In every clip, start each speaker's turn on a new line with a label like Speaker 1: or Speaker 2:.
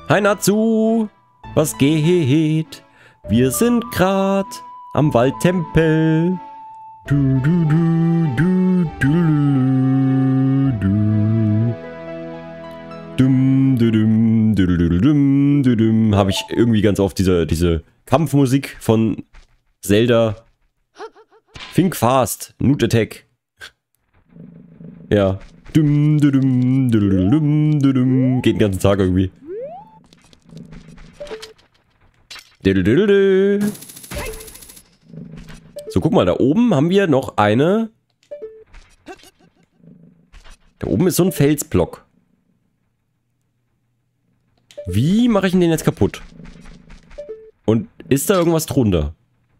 Speaker 1: Hi Natsu, was geht? Wir sind grad am Waldtempel. Du, du, du, du, du, du. Dum, du, dum, du, du, dum, du, dum. Habe ich irgendwie ganz oft diese Kampfmusik von Zelda. Think Fast, Newt Attack. Ja. Dum, du, dum, du, dum, du, dum. Geht den ganzen Tag irgendwie. So, guck mal, da oben haben wir noch eine. Da oben ist so ein Felsblock. Wie mache ich denn den jetzt kaputt? Und ist da irgendwas drunter?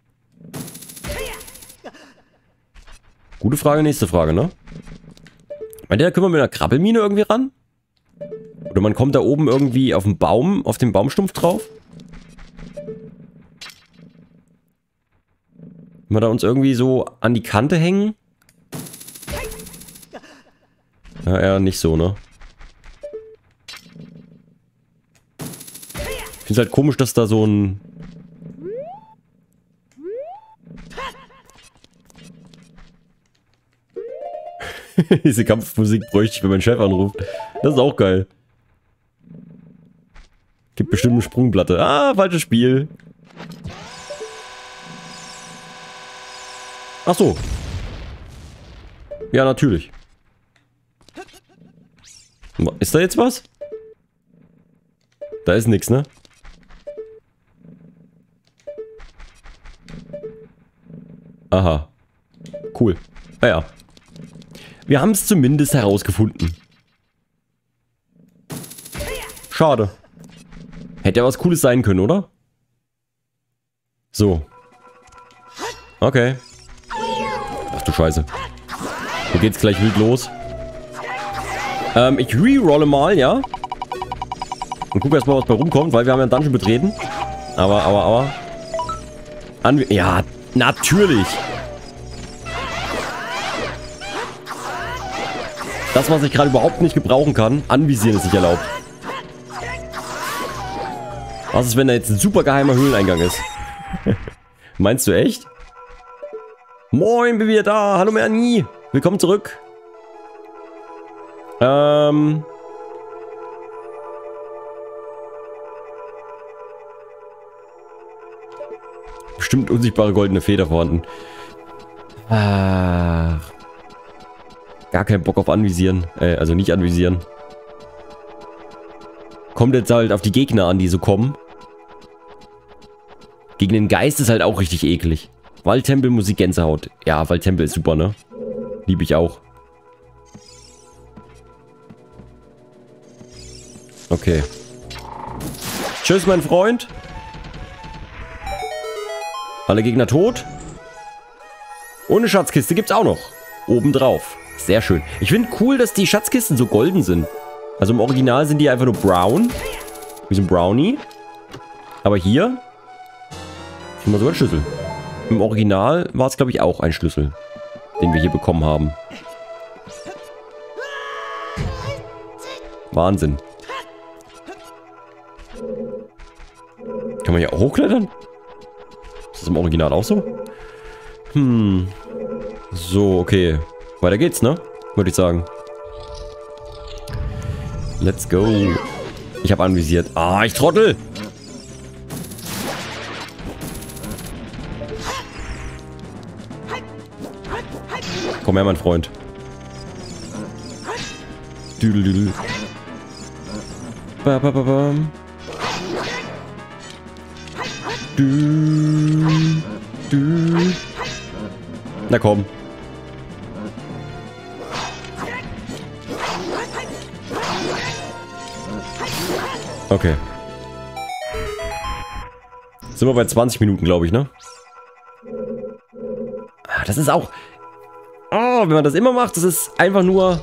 Speaker 1: Gute Frage, nächste Frage, ne? Meint ihr, da können wir mit einer Krabbelmine irgendwie ran? Oder man kommt da oben irgendwie auf den Baum, auf den Baumstumpf drauf? Wenn wir da uns irgendwie so an die Kante hängen? Ja, eher nicht so, ne? Ich finde es halt komisch, dass da so ein... Diese Kampfmusik bräuchte ich, wenn mein Chef anruft. Das ist auch geil. Gibt bestimmt eine Sprungplatte. Ah, falsches Spiel. Ach so. Ja, natürlich. Ist da jetzt was? Da ist nichts, ne? Aha. Cool. Naja. Wir haben es zumindest herausgefunden. Schade. Hätte ja was Cooles sein können, oder? So. Okay. Ach du Scheiße. Hier geht's gleich wild los. Ich rerolle mal, ja? Und guck erstmal, was bei rumkommt, weil wir haben ja einen Dungeon betreten. Aber. Ja, natürlich. Das, was ich gerade überhaupt nicht gebrauchen kann, anvisieren ist nicht erlaubt. Was ist, wenn da jetzt ein super geheimer Höhleneingang ist? Meinst du echt? Moin, bin wieder da. Hallo Merni. Willkommen zurück. Bestimmt unsichtbare goldene Feder vorhanden. Ach. Gar keinen Bock auf anvisieren. Also nicht anvisieren. Kommt jetzt halt auf die Gegner an, die so kommen. Gegen den Geist ist halt auch richtig eklig. Waldtempel, Musik, Gänsehaut. Ja, Waldtempel ist super, ne? Lieb ich auch. Okay. Tschüss, mein Freund. Alle Gegner tot. Und eine Schatzkiste gibt's auch noch. Obendrauf. Sehr schön. Ich finde cool, dass die Schatzkisten so golden sind. Also im Original sind die einfach nur brown. Wie so ein Brownie. Aber hier haben wir sogar einen Schlüssel. Im Original war es, glaube ich, auch ein Schlüssel, den wir hier bekommen haben. Wahnsinn. Kann man hier auch hochklettern? Ist das im Original auch so? So, okay. Weiter geht's, ne? Würde ich sagen. Let's go. Ich habe anvisiert. Ah, ich trottel! Komm her, mein Freund. Düdelüdel. Ba-ba-ba-bam. Na komm. Okay. Sind wir bei 20 Minuten, glaube ich, ne? Ah, das ist auch... Oh, wenn man das immer macht, das ist einfach nur...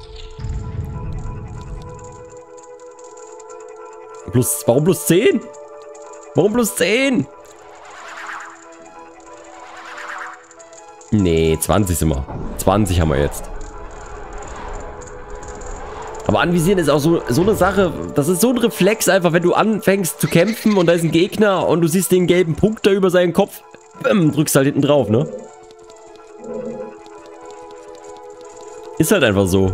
Speaker 1: Warum plus 10? Warum plus 10? Nee, 20 sind wir. 20 haben wir jetzt. Aber anvisieren ist auch so eine Sache, das ist so ein Reflex einfach, wenn du anfängst zu kämpfen und da ist ein Gegner und du siehst den gelben Punkt da über seinen Kopf, drückst halt hinten drauf, ne? Ist halt einfach so.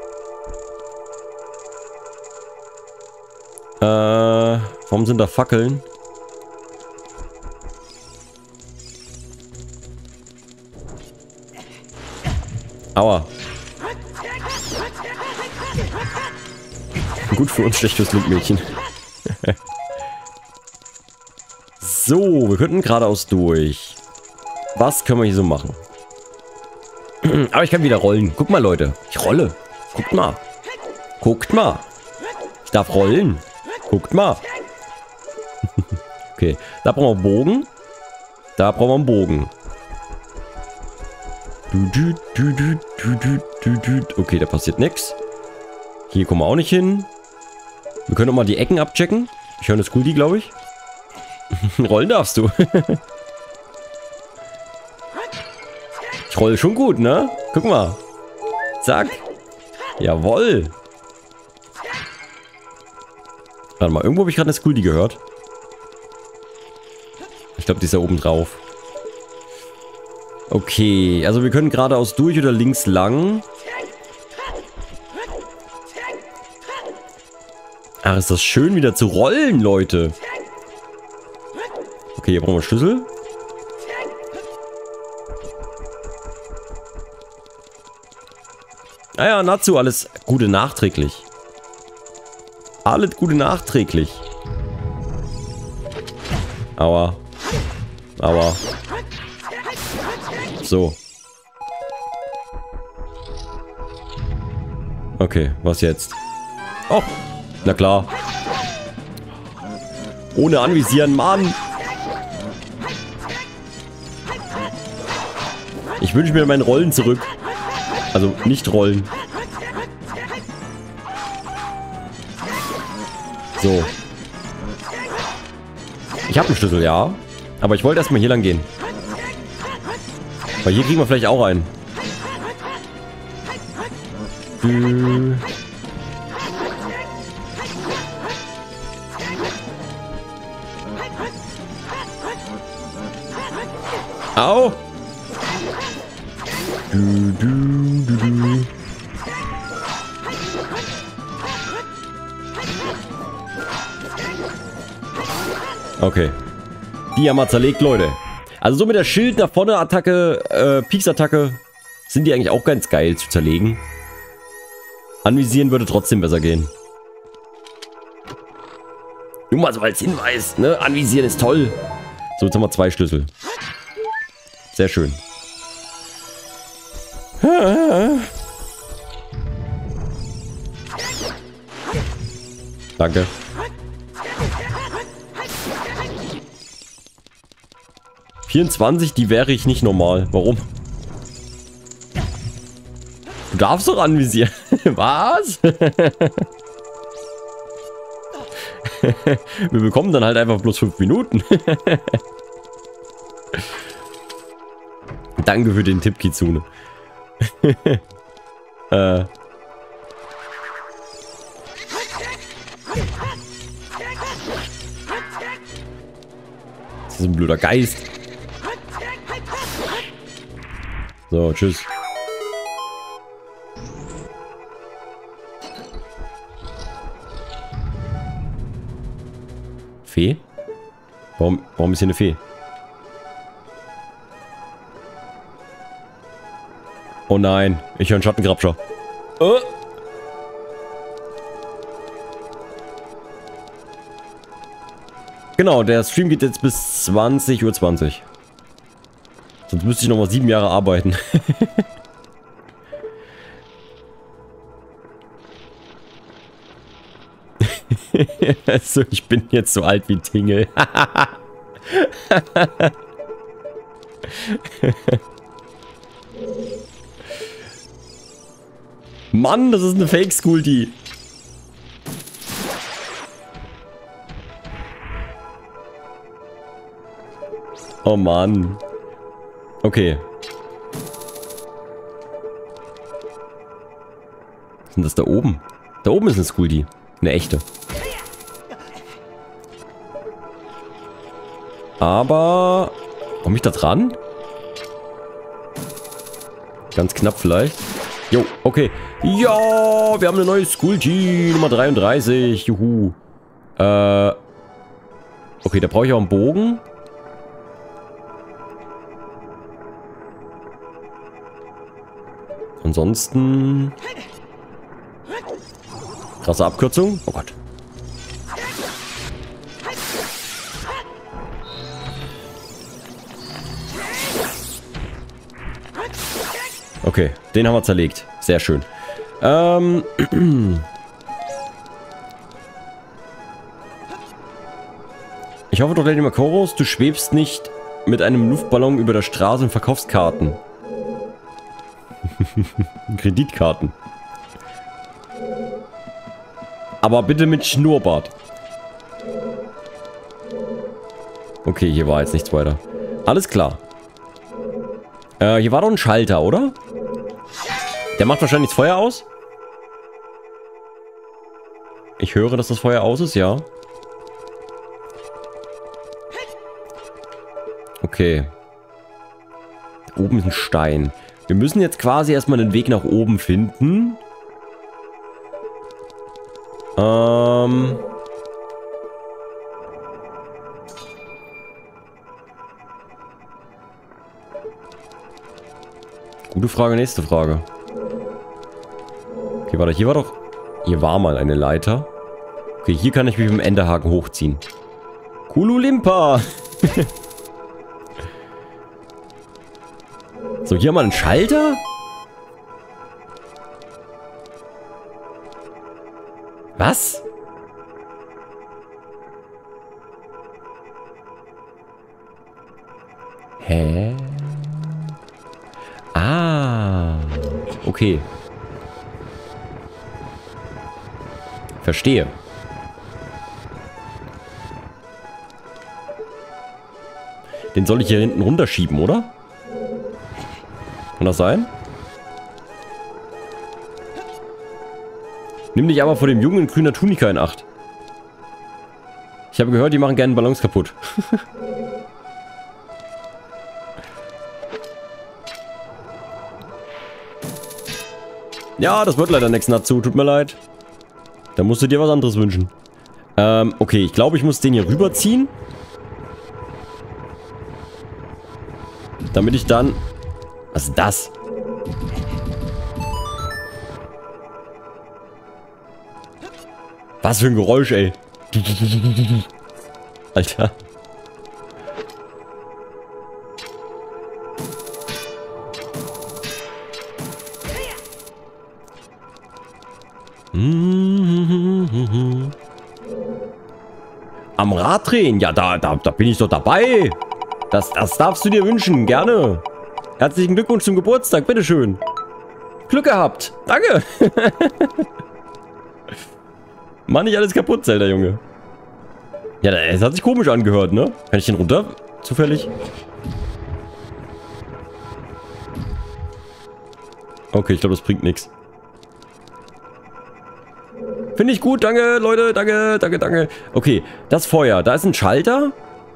Speaker 1: Warum sind da Fackeln? Aua. Gut für uns, schlecht fürs Lindmädchen. So, wir könnten geradeaus durch. Was können wir hier so machen? Aber ich kann wieder rollen. Guck mal, Leute. Ich rolle. Guckt mal. Guckt mal. Ich darf rollen. Guckt mal. Okay, da brauchen wir einen Bogen. Da brauchen wir einen Bogen. Okay, da passiert nichts. Hier kommen wir auch nicht hin. Wir können auch mal die Ecken abchecken. Ich höre eine Skuldi, glaube ich. Rollen darfst du. Ich rolle schon gut, ne? Guck mal. Zack. Jawohl. Warte mal, irgendwo habe ich gerade eine Skuldi gehört. Ich glaube, die ist da oben drauf. Okay, also wir können geradeaus durch oder links lang. Ach, ist das schön wieder zu rollen, Leute. Okay, hier brauchen wir Schlüssel. Ah ja, Natsu, alles Gute nachträglich. Alles Gute nachträglich. Aua. Aua. So. Okay, was jetzt? Oh, na klar. Ohne anvisieren, Mann. Ich wünsche mir mein Rollen zurück. Also nicht rollen. So. Ich habe einen Schlüssel, ja. Aber ich wollte erstmal hier lang gehen. Weil hier kriegen wir vielleicht auch einen. Au! Okay. Die haben wir zerlegt, Leute. Also so mit der Schild nach vorne Attacke, Peaks-Attacke sind die eigentlich auch ganz geil zu zerlegen. Anvisieren würde trotzdem besser gehen. Nur mal so als Hinweis, ne? Anvisieren ist toll. So, jetzt haben wir 2 Schlüssel. Sehr schön. Danke. Die wäre ich nicht normal. Warum? Du darfst doch anvisieren. Was? Wir bekommen dann halt einfach bloß 5 Minuten. Danke für den Tipp, Kitsune. Das ist ein blöder Geist. So, tschüss. Fee? Warum ist hier eine Fee? Oh nein, ich höre einen Schattengrabscher. Oh. Genau, der Stream geht jetzt bis 20:20 Uhr. Sonst müsste ich noch mal 7 Jahre arbeiten. Also, ich bin jetzt so alt wie Tingle. Mann, das ist eine Fake-School-Die. Oh Mann. Okay. Was ist denn das da oben? Da oben ist eine Skuldi. Eine echte. Aber... Komme ich da dran? Ganz knapp vielleicht. Jo, okay. Ja, wir haben eine neue Skuldi. Nummer 33. Juhu. Okay, da brauche ich auch einen Bogen. Ansonsten... Krasse Abkürzung. Oh Gott. Okay, den haben wir zerlegt. Sehr schön. Ich hoffe doch, Lady Makoros, du schwebst nicht mit einem Luftballon über der Straße und verkaufst Karten. Kreditkarten. Aber bitte mit Schnurrbart. Okay, hier war jetzt nichts weiter. Alles klar. Hier war doch ein Schalter, oder? Der macht wahrscheinlich das Feuer aus. Ich höre, dass das Feuer aus ist, ja. Okay. Oben ist ein Stein. Wir müssen jetzt quasi erstmal den Weg nach oben finden. Gute Frage, nächste Frage. Okay, warte, hier war doch... Hier war mal eine Leiter. Okay, hier kann ich mich mit dem Enderhaken hochziehen. Kululimpa! So, hier haben wir einen Schalter? Was? Hä? Ah. Okay. Verstehe. Den soll ich hier hinten runterschieben, oder? Kann das sein? Nimm dich aber vor dem Jungen in grüner Tunika in Acht. Ich habe gehört, die machen gerne Ballons kaputt. Ja, das wird leider nichts dazu. Tut mir leid. Da musst du dir was anderes wünschen. Okay, ich glaube, ich muss den hier rüberziehen. Damit ich dann... Was ist das? Was für ein Geräusch, ey. Alter. Am Rad drehen? Ja, da bin ich doch dabei. Das darfst du dir wünschen. Gerne. Herzlichen Glückwunsch zum Geburtstag. Bitteschön. Glück gehabt. Danke. Mach nicht alles kaputt, Zelda, Junge. Ja, es hat sich komisch angehört, ne? Kann ich den runter? Zufällig? Okay, ich glaube, das bringt nichts. Finde ich gut, danke, Leute, danke. Okay, das Feuer, da ist ein Schalter.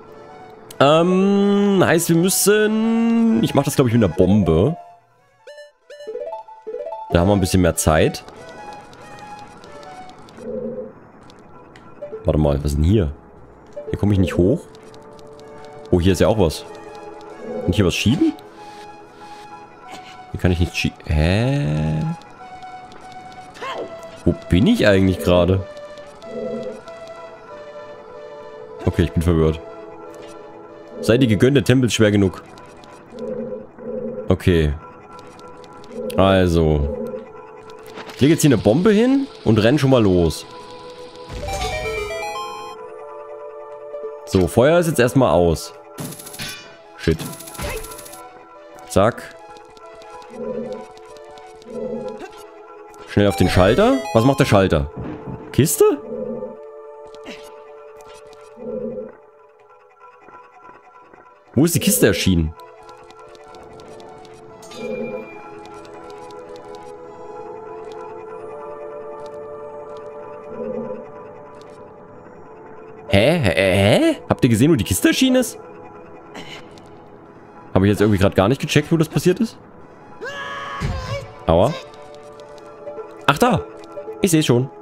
Speaker 1: Heißt, wir müssen... Ich mache das, glaube ich, mit einer Bombe. Da haben wir ein bisschen mehr Zeit. Warte mal, was ist denn hier? Hier komme ich nicht hoch. Oh, hier ist ja auch was. Und hier was schieben? Hier kann ich nicht schieben. Hä? Wo bin ich eigentlich gerade? Okay, ich bin verwirrt. Sei dir gegönnt, der Tempel ist schwer genug. Okay. Also. Ich lege jetzt hier eine Bombe hin und renne schon mal los. So, Feuer ist jetzt erstmal aus. Shit. Zack. Schnell auf den Schalter. Was macht der Schalter? Kiste? Wo ist die Kiste erschienen? Hä? Habt ihr gesehen, wo die Kiste erschienen ist? Habe ich jetzt irgendwie gerade gar nicht gecheckt, wo das passiert ist? Aua. Ach da. Ich sehe schon.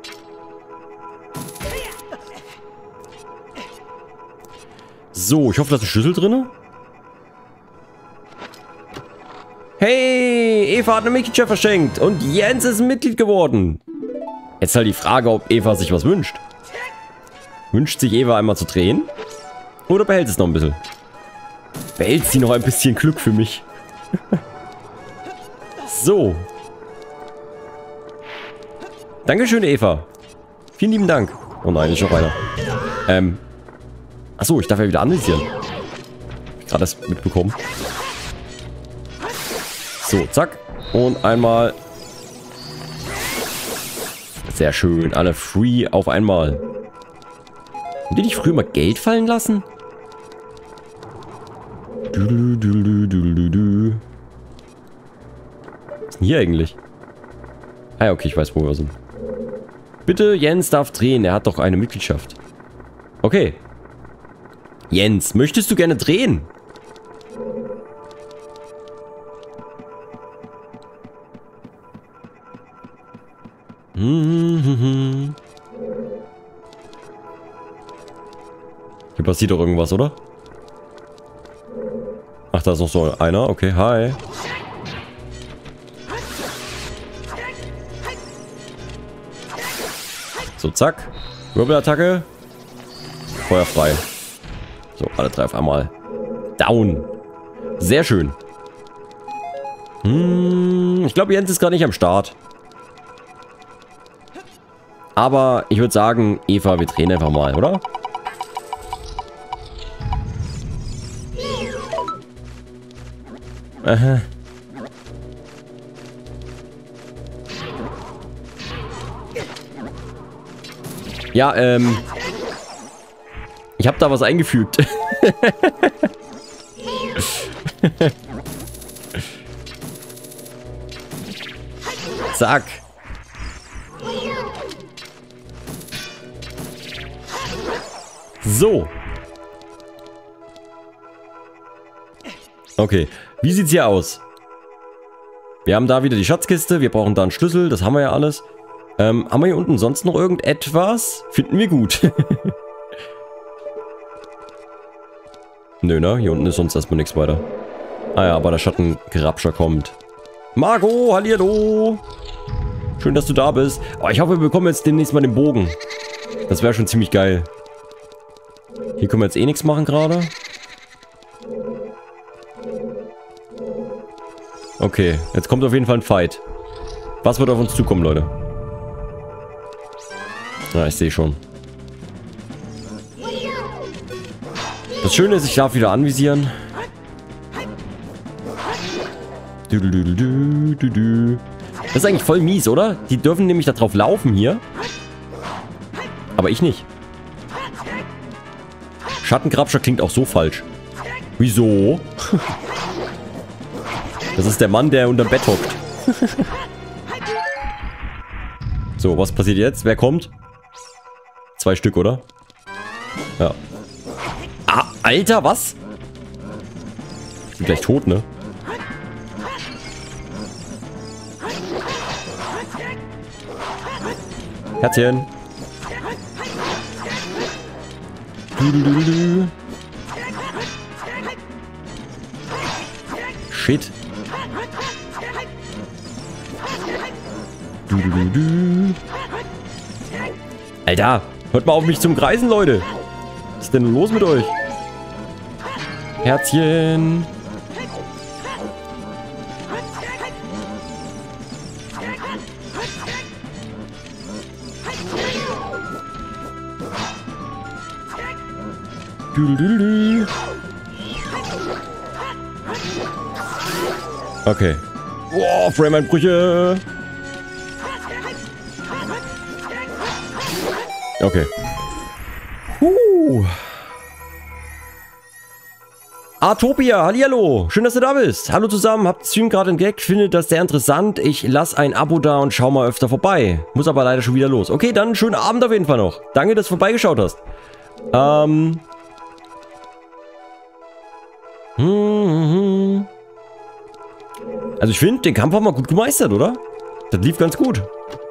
Speaker 1: So, ich hoffe, da ist ein Schlüssel drin. Hey, Eva hat eine Mitgliedschaft verschenkt und Jens ist ein Mitglied geworden. Jetzt halt die Frage, ob Eva sich was wünscht. Wünscht sich Eva einmal zu drehen? Oder behält es noch ein bisschen? Behält sie noch ein bisschen Glück für mich. So. Dankeschön, Eva. Vielen lieben Dank. Oh nein, ist noch einer. Achso, ich darf ja wieder anvisieren. Hab ich gerade das mitbekommen. So, zack. Und einmal. Sehr schön. Alle free auf einmal. Haben die nicht früher mal Geld fallen lassen? Was ist denn hier eigentlich? Ah ja, okay, ich weiß, wo wir sind. Bitte, Jens darf drehen. Er hat doch eine Mitgliedschaft. Okay. Jens, möchtest du gerne drehen? Hier passiert doch irgendwas, oder? Ach, da ist noch so einer. Okay, hi. So, zack. Wirbelattacke. Feuer frei. So, alle drei auf einmal. Down. Sehr schön. Ich glaube, Jens ist gerade nicht am Start. Aber ich würde sagen, Eva, wir drehen einfach mal, oder? Aha. Ja, ich habe da was eingefügt. Zack. So. Okay. Wie sieht's hier aus? Wir haben da wieder die Schatzkiste. Wir brauchen da einen Schlüssel. Das haben wir ja alles. Haben wir hier unten sonst noch irgendetwas? Finden wir gut. Nö, ne? Hier unten ist sonst erstmal nichts weiter. Ah ja, aber der Schattengerabscher kommt. Marco, hallihallo. Schön, dass du da bist. Oh, ich hoffe, wir bekommen jetzt demnächst mal den Bogen. Das wäre schon ziemlich geil. Hier können wir jetzt eh nichts machen gerade. Okay, jetzt kommt auf jeden Fall ein Fight. Was wird auf uns zukommen, Leute? Ja, ich sehe schon. Das Schöne ist, ich darf wieder anvisieren. Das ist eigentlich voll mies, oder? Die dürfen nämlich da drauf laufen hier. Aber ich nicht. Schattengrabscher klingt auch so falsch. Wieso? Das ist der Mann, der unterm Bett hockt. So, was passiert jetzt? Wer kommt? 2 Stück, oder? Ja. Ah, Alter, was? Ich bin gleich tot, ne? Herzchen. Shit. Alter, hört mal auf mich zum Kreisen, Leute. Was ist denn los mit euch? Herzchen. Okay. Wow, Frame-Einbrüche. Okay. Artopia, hallihallo. Schön, dass du da bist. Hallo zusammen, habt Stream gerade entdeckt, findet das sehr interessant. Ich lasse ein Abo da und schau mal öfter vorbei. Muss aber leider schon wieder los. Okay, dann schönen Abend auf jeden Fall noch. Danke, dass du vorbeigeschaut hast. Also ich finde, den Kampf haben wir gut gemeistert, oder? Das lief ganz gut.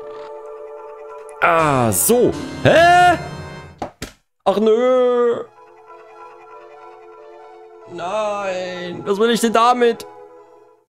Speaker 1: Ah, so. Hä? Ach nö. Nein. Was will ich denn damit?